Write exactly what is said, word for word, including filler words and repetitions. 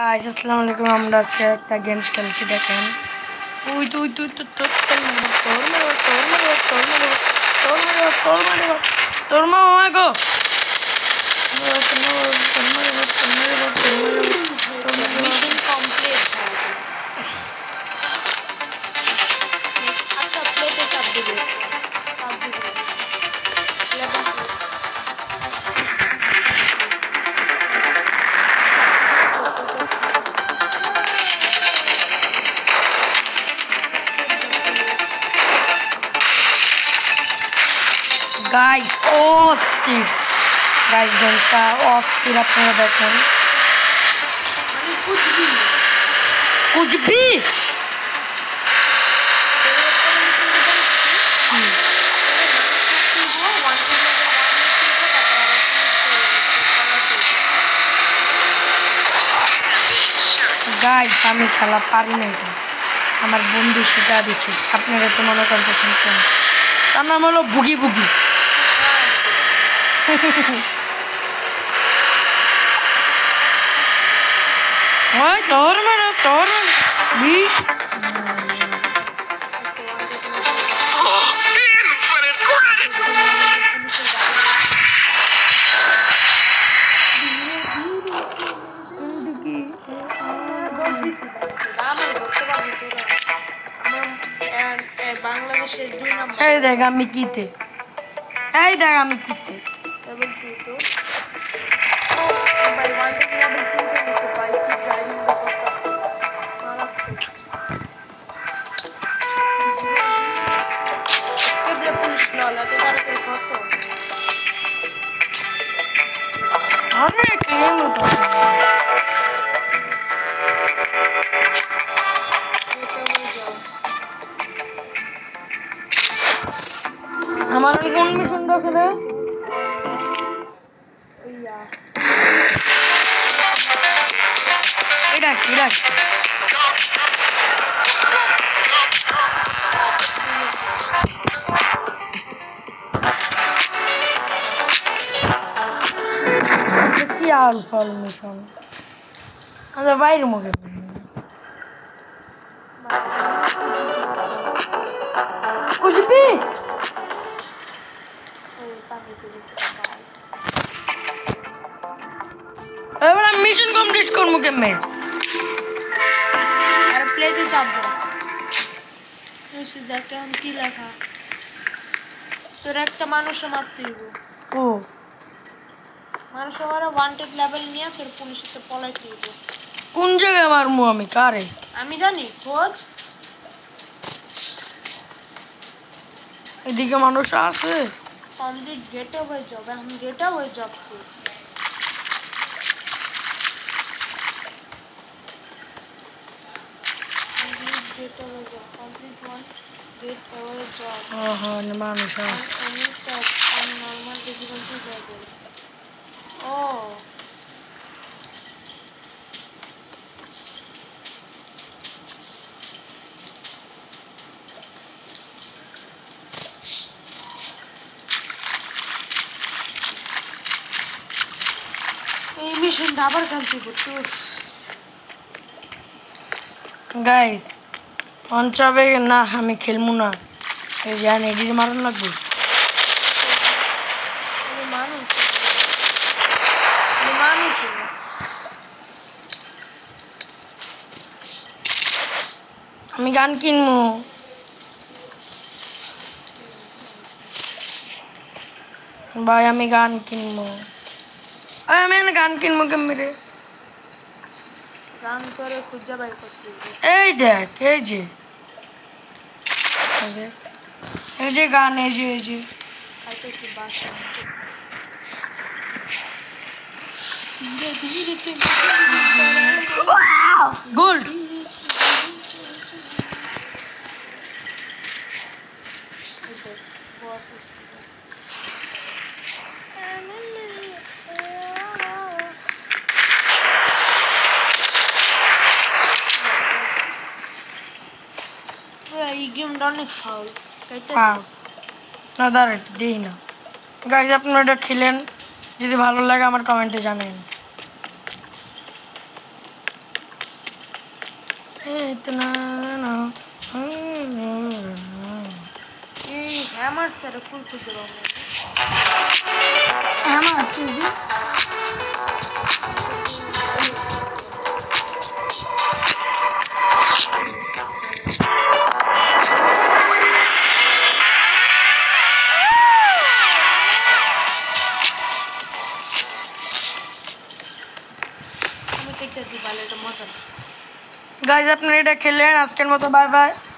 guys अस्सलाम वालेकुम আমরা আজকে একটা গেমস খেলছি দেখেন ওই তুই তুই তো তোর তোর মারো তোর মারো তোর মারো তোর মারো তোর মারো তোর মারো আগো তোর মারো তোর মারো তোর মারো তোর মারো মিশন কমপ্লিট আচ্ছা প্লেতে চাপ দিবে চাপ দিবে guys oh Steve guys games का ऑफ स्टीव अपना देखें कुछ भी कुछ भी गाइस আমি খেলা পারি না এটা আমার বন্ধু শিখা দিচ্ছে আপনারা তো মনে করতে শুনছেন তার নাম হলো বুগি বুগি ওই তোর মেরে তোর বি বাংলাদেশের দুই নম্বর এই দেখ আমি কিতে এই দেখ আমি কিতে লেভেল টু তো ভাই ওয়ান টেক লেভেল টু তে নিচে বাইক কি ড্রাইভিং করতে স্কেপ পুলিশ ললা তো তার করে কত আরে কেন তো আমার কোন মিশন আছে রে ওইয়া এটা কিরা কি আলফা মিশন আচ্ছা বাইরে মুখে कुछ भी এবার আমি মিশন কমপ্লিট করব কেমনে আর প্লেতে চাপ দাও এসে দেখে আমি কি লেখা তোর একটা মানুষে মারতে দিব ও মানুষ আমার ওয়ান্টেড লেভেল নিয়ে ফের পুলিশে পলাইতে দিব কোন জায়গায় মারমু আমি কারে আমি জানি খোঁজ এদিকে মানুষ আছে কমপ্লিট গেট হয়ে যাবে আমি গেট হয়ে যাব কমপ্লিট গেট হয়ে যাব কমপ্লিট ওয়ান গেট হয়ে যাব ওহ মানুষ আছে আমি তো আমি নরমাল ডিফিকাল্টি যাব ও মিশন আবার খেলতে করতে গাইস অঞ্চবে না আমি খেলবো না এই জান এডিট মারন লাগবে মানুষ মানুষ আমি গান কিনবো ভাই আমি গান কিনবো আমি গান কিনবো কেমনে গান করে খুঁজে বাই করতে এই দেখ এই যে এই যে গান এই যে এই যে খাইতেছি বাসা ধীরে ধীরে চলে গোল্ড বস এই গেমটা অনেক ফাউল না দাঁড়া দিই না গাইজ আপনারা এটা খেলেন যদি ভালো লাগে আমার কমেন্টে জানান इतना ना এই আমার স্যার কুল কুল দেবো আমার সিজি আমি কেটে দিই ভালো এটা মজা গাইজ আপনারা এটা খেললেন আজকের মতো বাই বাই